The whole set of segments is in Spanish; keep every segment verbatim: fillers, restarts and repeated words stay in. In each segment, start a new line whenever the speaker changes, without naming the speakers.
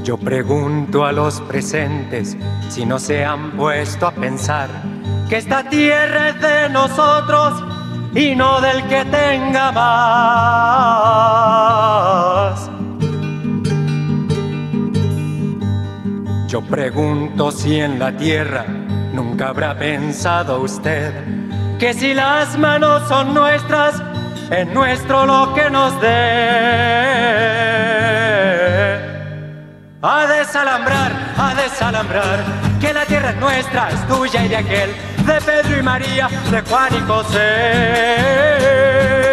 Yo pregunto a los presentes si no se han puesto a pensar que esta tierra es de nosotros y no del que tenga más. Yo pregunto si en la tierra nunca habrá pensado usted que si las manos son nuestras, es nuestro lo que nos dé. A desalambrar, a desalambrar, que la tierra es nuestra, es tuya y de aquel, de Pedro y María, de Juan y José.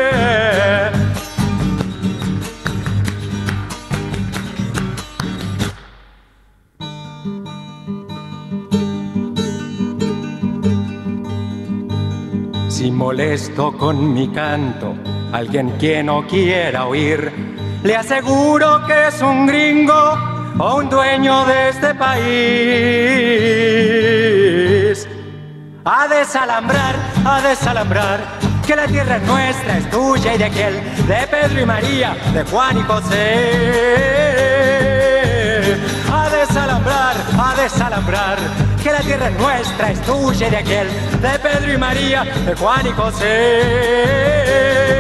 Si molesto con mi canto a alguien que no quiera oír, le aseguro que es un gringo o un dueño de este país. A desalambrar, a desalambrar, que la tierra es nuestra, es tuya y de aquel, de Pedro y María, de Juan y José. A desalambrar, a desalambrar, que la tierra es nuestra, es tuya y de aquel, de Pedro y María, de Juan y José.